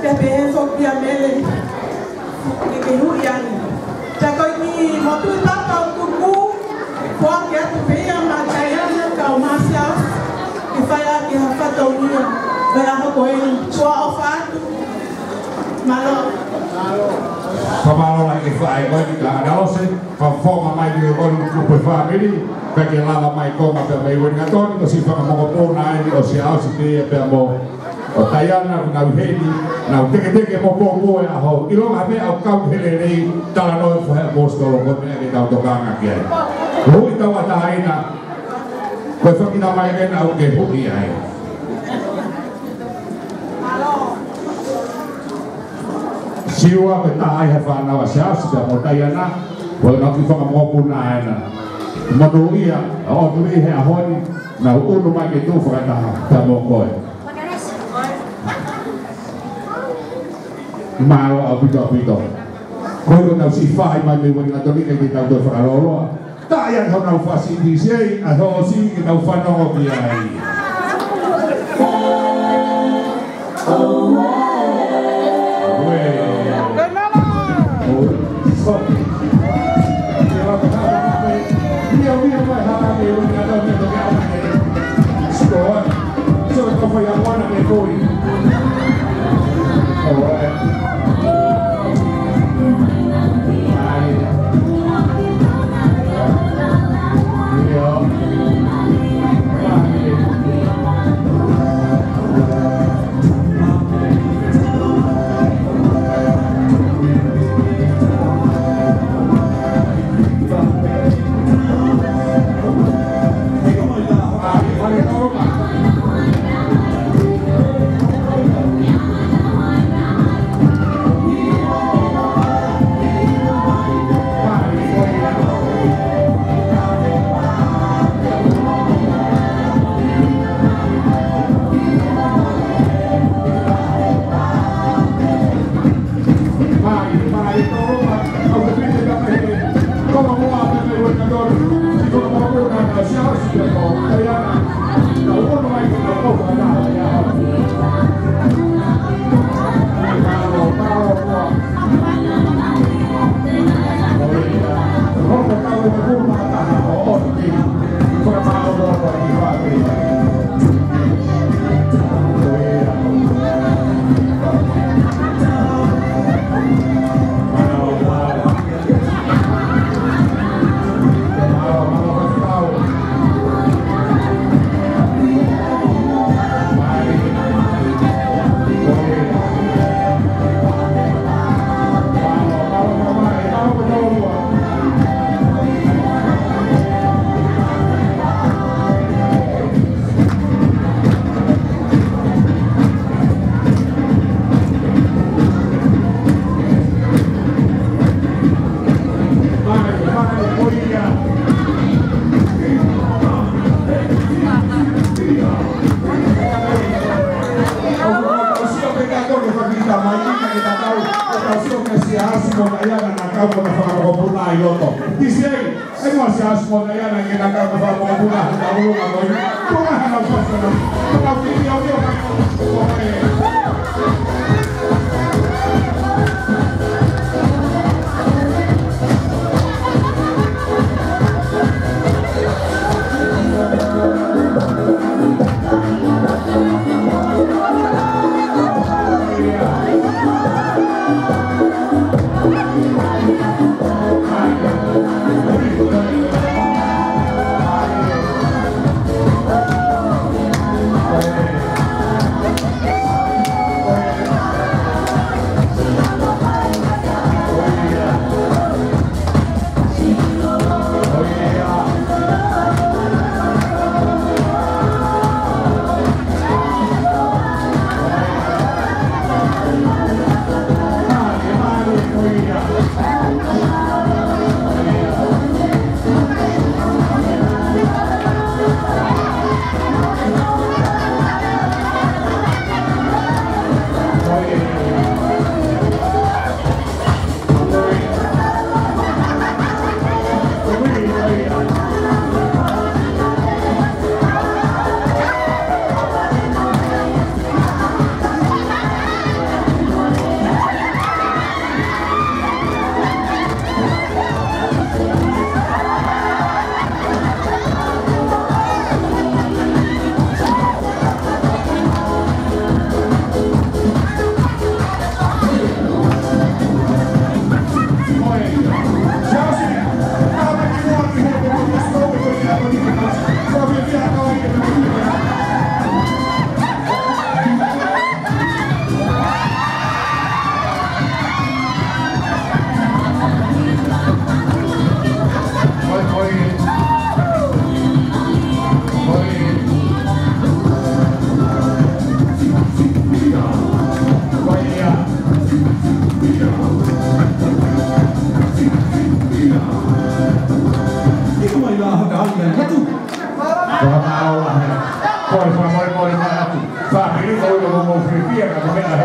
Pepe Fokia Mele, Kehuiani. Takoi motu tata tuku, Fokia Tupea Matayana Kaumasia, Ifaya Kihafatonia, Belahokoeni, Chua Ofatu, Malo. Kamalo lagi fai kau di dalam se, konform mai di orang grup family, bagi lama mai kau macam mai win ngaton, kau sifat mau kau naik di osial sini, apa mau Tayana na uhedi na teke mo po ya ho ilo habe au kau hele nei tala no fa bostolo ko ne ta to kanga ke ho ita wa taina ko fa kita mai na au ke hu ai siwa ke ta ai ha fa na wa sa sa mo Tayana ko na ki fa mo pu na na mo do ia o do i he a honi na uno mai ke tu fa ta mo ko Malo a pito. Kau nak si fai mai me wani atoli ke kita do fa lolo. Ta yang kau nak fasi di sei atau si kita fa no ki ai. family ko mo mo free ka mo